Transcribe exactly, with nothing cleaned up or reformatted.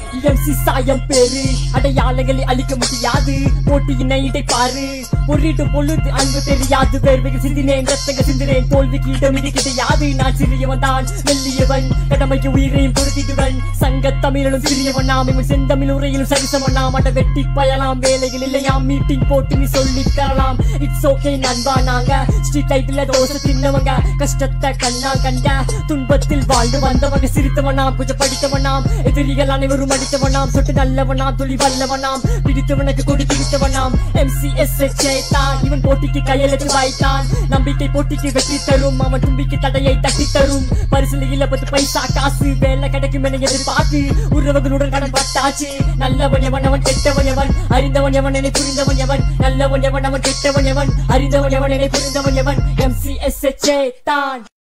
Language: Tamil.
எம்சி சாயம் பேரு அடையாளங்களை அழிக்க முடியாது போட்டியினை இடை பாரு பொருட்டு பொழுது அன்பு தெரியாது வேர்வைகள் சிந்தினேன் ரத்தங்கள் சிந்தினேன் தோல்விக்கு இடமிடி கிடையாது நான் சிறியவன் தான் மெல்லியவன் கடமைக்கு உயிரையும் கொடுத்திடுவன் சங்க தமிழும் சிறியவன் நாம் இவன் செந்தமிழ் உரையிலும் சரிசமன் நாம் அட வெட்டி பயலாம் வேலைகள் இல்லையாம் மீட்டிங் போட்டு நீ சொல்லி தரலாம் இட்ஸ் ஓகே நண்பா நாங்க ஸ்ட்ரீட் லைட்ல தோசை தின்னவங்க கஷ்டத்தை கண்ணா கண்ட துன்பத்தில் வாழ்ந்து வந்தவங்க சிரித்தவனாம் கொஞ்சம் படித்தவனாம் எதிரிகள் அனைவரும் அடித்தவனாம் சொட்டு நல்லவனாம் துளி வல்லவனாம் பிடித்தவனுக்கு கொடி பிடித்தவனாம் எம்சிஎஸ்எச்ஏ தான் இவன் போட்டிக்கு கையெழுத்து வாய்த்தான் நம்பிக்கை போட்டிக்கு வெற்றி தரும் அவன் தும்பிக்கு தடையை தட்டி தரும் பரிசுல இல்ல பத்து பைசா காசு வேலை கிடைக்கும் என எதிர்பார்த்து உறவுகளுடன் கடன் பட்டாச்சு நல்லவன் எவன் அவன் கெட்டவன் எவன் அறிந்தவன் எவன் என்னை புரிந்தவன் எவன் நல்லவன் எவன் அவன் கெட்டவன் எவன் அறிந்தவன் எவன் என்னை புரிந்தவன் எவன் எம்சிஎஸ்எச்ஏ தான்